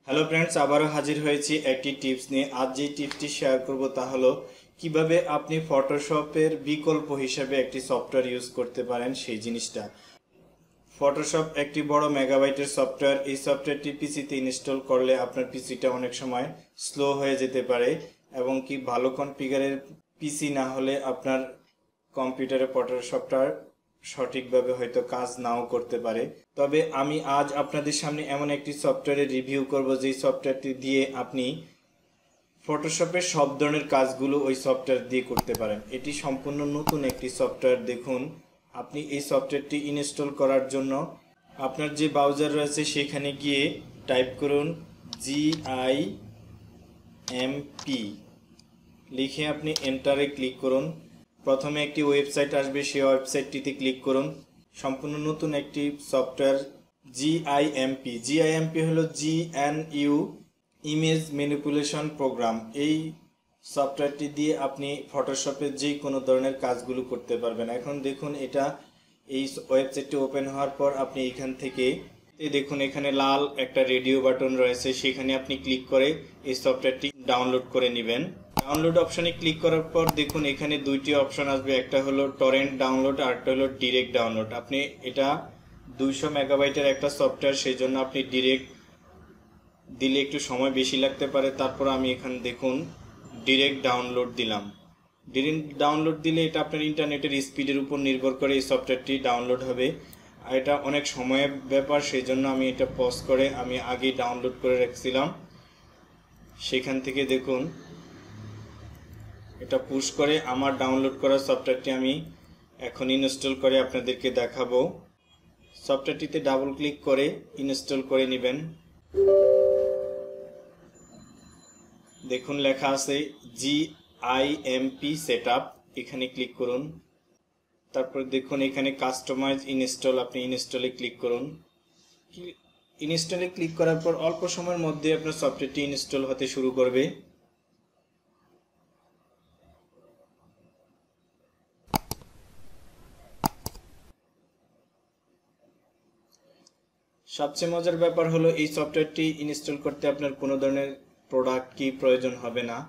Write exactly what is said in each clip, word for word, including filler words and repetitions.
Hello friends, আবারও হাজির হয়েছি একটি টিপস নিয়ে। আজ যে টিপসটি শেয়ার করব তা হলো কিভাবে আপনি ফটোশপের বিকল্প হিসেবে একটি সফটওয়্যার ইউজ করতে পারেন সেই জিনিসটা। ফটোশপ একটি বড় মেগাবাইটের সফটওয়্যার। এই সফটওয়্যারটি পিসিতে ইনস্টল করলে আপনার পিসিটা অনেক সময় স্লো হয়ে যেতে পারে এবং কি ভালো কনফিগারের পিসি না হলে আপনার কম্পিউটারে ফটোশপটা সঠিকভাবে হয়তো কাজ নাও করতে পারে। তবে আমি আজ আপনাদের সামনে এমন একটি সফটওয়্যারের রিভিউ করব যেই সফটওয়্যারটি দিয়ে আপনি ফটোশপের সব ধরনের কাজগুলো ওই সফটওয়্যার দিয়ে করতে পারেন। এটি সম্পূর্ণ নতুন একটি সফটওয়্যার। দেখুন, আপনি এই সফটওয়্যারটি ইনস্টল করার জন্য আপনার যে ব্রাউজার রয়েছে সেখানে গিয়ে টাইপ করুন জি আই এম পি, লিখে আপনি এন্টারে ক্লিক করুন। প্রথমে একটি ওয়েবসাইট আসবে, সেই ওয়েবসাইটটিতে ক্লিক করুন। সম্পূর্ণ নতুন একটি সফটওয়্যার জিআইএমপি। জিআইএমপি হলো G N U image manipulation program. এই সফটওয়্যারটি দিয়ে আপনি ফটোশপের যে কোনো ধরনের কাজগুলো করতে পারবেন। এখন দেখুন, এটা এই ওয়েবসাইটটি ওপেন হওয়ার পর আপনি এখান থেকে দেখুন এখানে লাল একটা রেডিও বাটন রয়েছে, সেখানে আপনি ক্লিক করে এই সফটওয়্যারটি ডাউনলোড করে নেবেন। ডাউনলোড অপশনে ক্লিক করার পর দেখুন এখানে দুইটি অপশন আসবে, একটা হলো টরেন্ট ডাউনলোড আর একটা হলো ডিরেক্ট ডাউনলোড। আপনি এটা দুইশো মেগাবাইটের একটা সফটওয়্যার, সেই জন্য আপনি ডিরেক্ট দিলে একটু সময় বেশি লাগতে পারে। তারপর আমি এখানে দেখুন ডিরেক্ট ডাউনলোড দিলাম। ডিরেক্ট ডাউনলোড দিলে এটা আপনার ইন্টারনেটের স্পিডের উপর নির্ভর করে এই সফটওয়্যারটি ডাউনলোড হবে। আর এটা অনেক সময়ের ব্যাপার, সেই জন্য আমি এটা পজ করে আমি আগেই ডাউনলোড করে রাখছিলাম। সেখান থেকে দেখুন এটা পুশ করে আমার ডাউনলোড করা সফটওয়্যারটি আমি এখন ইনস্টল করে আপনাদেরকে দেখাবো। সফটওয়্যারটিতে ডাবল ক্লিক করে ইনস্টল করে নেবেন। দেখুন লেখা আছে G I M P setup, এখানে ক্লিক করুন। তারপর দেখুন এখানে কাস্টমাইজ ইনস্টল, আপনি ইনস্টলে ক্লিক করুন। ইনস্টলে ক্লিক করার পর অল্প সময়ের মধ্যে আপনার সফটওয়্যারটি ইনস্টল হতে শুরু করবে। সবচেয়ে মজার ব্যাপার হলো এই সফটওয়্যারটি ইনস্টল করতে আপনার কোনো ধরনের প্রোডাক্ট কি প্রয়োজন হবে না।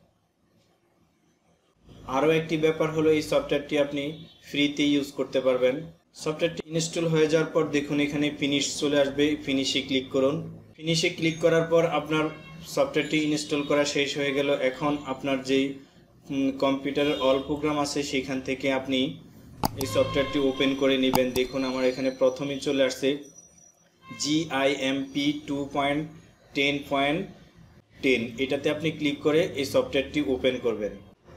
আরও একটি ব্যাপার হলো এই সফটওয়্যারটি আপনি ফ্রিতে ইউজ করতে পারবেন। সফটওয়্যারটি ইনস্টল হয়ে যাওয়ার পর দেখুন এখানে ফিনিশ চলে আসবে, ফিনিশে ক্লিক করুন। ফিনিশে ক্লিক করার পর আপনার সফটওয়্যারটি ইনস্টল করা শেষ হয়ে গেল। এখন আপনার যেই কম্পিউটারের অল প্রোগ্রাম আছে সেখান থেকে আপনি এই সফটওয়্যারটি ওপেন করে নেবেন। দেখুন আমার এখানে প্রথমেই চলে আসছে GIMP two point ten point ten. এটাতে আপনি ক্লিক করে এই সফটওয়্যারটি ওপেন করবেন।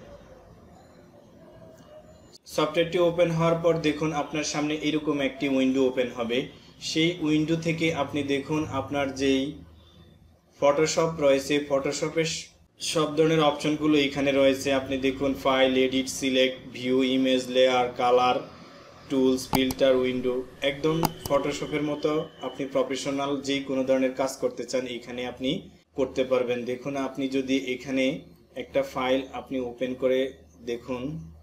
সফটওয়্যারটি ওপেন হওয়ার পর দেখুন আপনার সামনে এরকম একটি উইন্ডো ওপেন হবে। সেই উইন্ডো থেকে আপনি দেখুন আপনার যেই ফটোশপ রয়েছে, ফটোশপের সব ধরনের অপশনগুলো এখানে রয়েছে। আপনি দেখুন file, edit, select, view, image, layer, colour, tools, filter, window. একদম ফটোশপের মতো আপনি প্রফেশনাল যেই কোনো ধরনের কাজ করতে চান এখানে আপনি করতে পারবেন। দেখুন আপনি যদি এখানে একটা ফাইল আপনি ওপেন করে দেখুন,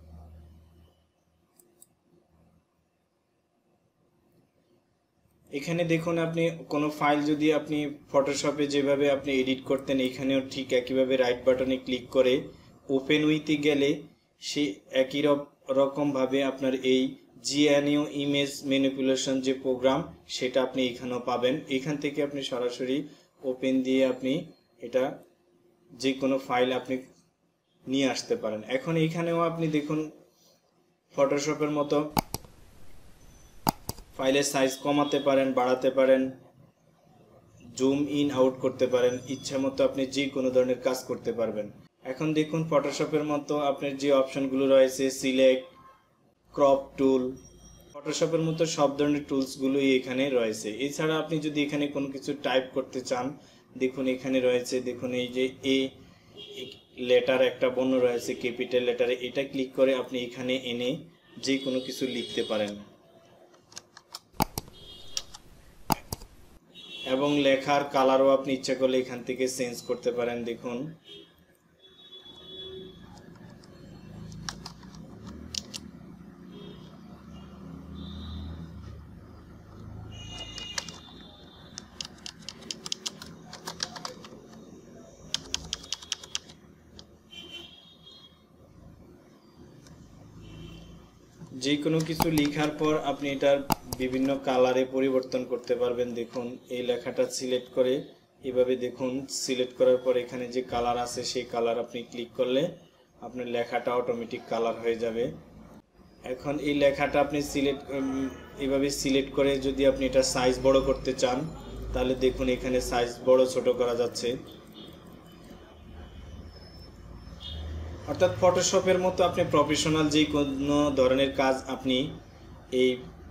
এখানে দেখুন আপনি কোনো ফাইল যদি আপনি ফটোশপে যেভাবে আপনি এডিট করতেন এখানেও ঠিক একইভাবে রাইট বাটনে ক্লিক করে ওপেন উইথে গেলে সে একই রকমভাবে আপনার এই জিএনইউ ইমেজ ম্যানিপুলেশন যে প্রোগ্রাম সেটা আপনি এখানেও পাবেন। এখান থেকে আপনি সরাসরি ওপেন দিয়ে আপনি এটা যে কোনো ফাইল আপনি নিয়ে আসতে পারেন। এখন এখানেও আপনি দেখুন ফটোশপের মতো ফাইলের সাইজ কমাতে পারেন, বাড়াতে পারেন, জুম ইন আউট করতে পারেন, ইচ্ছা মতো আপনি যে কোনো ধরনের কাজ করতে পারবেন। এখন দেখুন ফটোশপের মতো আপনার যে অপশনগুলো রয়েছে সিলেক্ট, ক্রপ টুল, ফটোশপের মতো সব ধরনের টুলসগুলোই এখানে রয়েছে। এছাড়া আপনি যদি এখানে কোনো কিছু টাইপ করতে চান দেখুন এখানে রয়েছে, দেখুন এই যে এ লেটার একটা বর্ণ রয়েছে ক্যাপিটাল লেটারে, এটা ক্লিক করে আপনি এখানে এনে যে কোনো কিছু লিখতে পারেন এবং লেখার কালারও আপনি ইচ্ছা করলে এখান থেকে চেঞ্জ করতে পারেন। দেখুন যে কোনো কিছু লেখার পর আপনি এটার বিভিন্ন কালারে পরিবর্তন করতে পারবেন। দেখুন এই লেখাটা সিলেক্ট করে এভাবে দেখুন, সিলেক্ট করার পর এখানে যে কালার আছে সেই কালার আপনি ক্লিক করলে আপনার লেখাটা অটোমেটিক কালার হয়ে যাবে। এখন এই লেখাটা আপনি সিলেক্ট এভাবে সিলেক্ট করে যদি আপনি এটা সাইজ বড় করতে চান তাহলে দেখুন এখানে সাইজ বড় ছোট করা যাচ্ছে। অর্থাৎ ফটোশপের মতো আপনি প্রফেশনাল যে কোনো ধরনের কাজ আপনি এই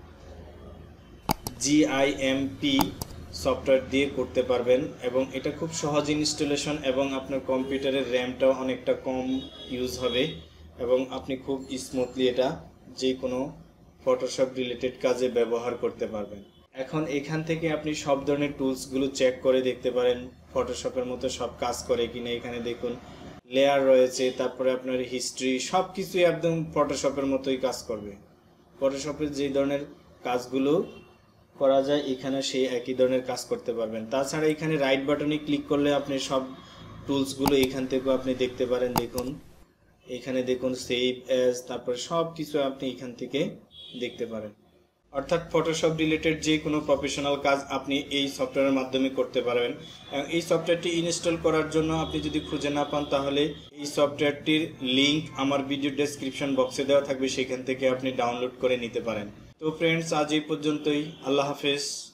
জিআইএমপি সফটওয়্যার দিয়ে করতে পারবেন এবং এটা খুব সহজ ইনস্টলেশন এবং আপনার কম্পিউটারের র্যামটাও অনেকটা কম ইউজ হবে এবং আপনি খুব স্মুথলি এটা যে কোনো ফটোশপ রিলেটেড কাজে ব্যবহার করতে পারবেন। এখন এখান থেকে আপনি সব ধরনের টুলসগুলো চেক করে দেখতে পারেন ফটোশপের মতো সব কাজ করে কিনা। এখানে দেখুন লেয়ার রয়েছে, তারপরে আপনার হিস্ট্রি, সব কিছুই একদম ফটোশপের মতোই কাজ করবে। ফটোশপের যে ধরনের কাজগুলো করা যায় এখানে সেই একই ধরনের কাজ করতে পারবেন। তাছাড়া এখানে রাইট বাটনে ক্লিক করলে আপনি সব টুলসগুলো এখান থেকেও আপনি দেখতে পারেন। দেখুন এখানে দেখুন সেভ অ্যাজ, তারপরে সব কিছু আপনি এখান থেকে দেখতে পারেন। অর্থাৎ ফটোশপ রিলেটেড যে কোনো প্রফেশনাল কাজ আপনি এই সফটওয়্যারের মাধ্যমে করতে পারবেন। এবং এই সফটওয়্যারটি ইনস্টল করার জন্য আপনি যদি খুঁজে না পান তাহলে এই সফটওয়্যারটির লিঙ্ক আমার ভিডিও ডেসক্রিপশন বক্সে দেওয়া থাকবে, সেখান থেকে আপনি ডাউনলোড করে নিতে পারেন। তো ফ্রেন্ডস, আজ এই পর্যন্তই। আল্লাহ হাফেজ।